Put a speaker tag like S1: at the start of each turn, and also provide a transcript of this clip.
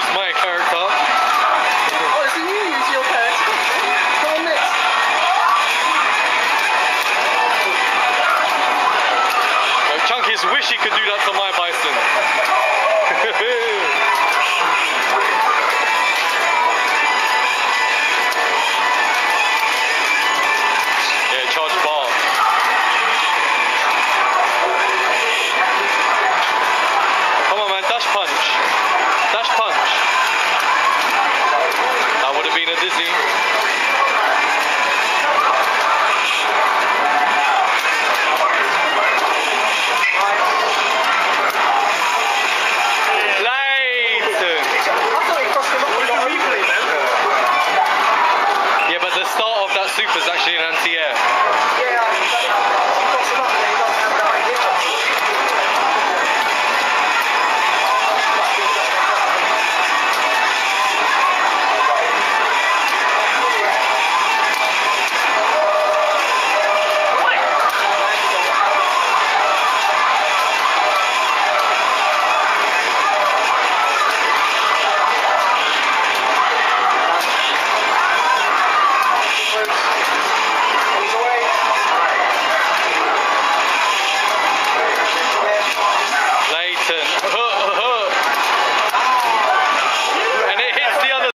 S1: my character.
S2: Oh, so you use your character. Come on, next.
S1: Chunky's wish he could do that to my bison. Yeah, charge bar. Come on, man, dash punch. Dash punch. That would have been a dizzy. Yeah, but the start of that super is actually an anti-air.